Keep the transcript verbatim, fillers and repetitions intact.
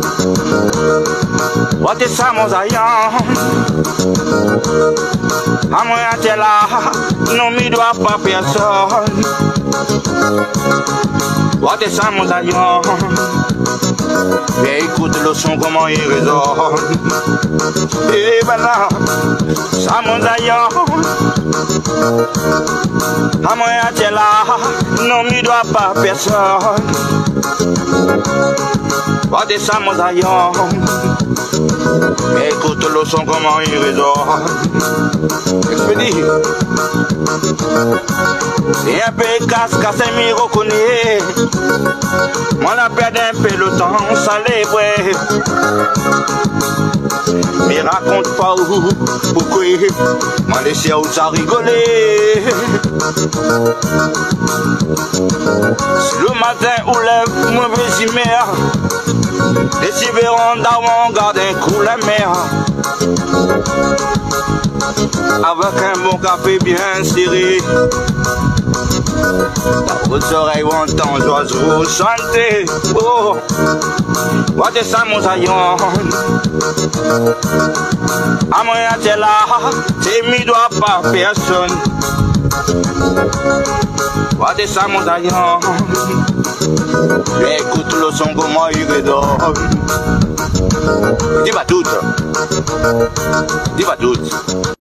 What is ça mon zayan? À moi t'es là, non m'y doit pas personne. What is ça mon zayan? Et écoute le son comment il résonne. Et voilà, ça mon zayan. À moi t'es là, non m'y doit pas personne. What is ça mon zayan? Écoute le son comment il résonne. Expédie. C'est un peu casse-casse et m'y reconnaît. Moi la perd un peu le temps, ça l'est vrai. Mais raconte pas où, pourquoi, m'a laissé où ça rigoler. Le matin où lève mauvaise humeur, les civérons d'avant gardent un coup la mer. Avec un bon café bien serré, vos oreilles vont entendre l'oiseau chanter. Oh, what is ça mon zayon? À moi t'es là, t'es m'y doit pas personne. What is ça mon zayon? Écoute le son comment il redonne. Dis pas tout. Dis pas tout.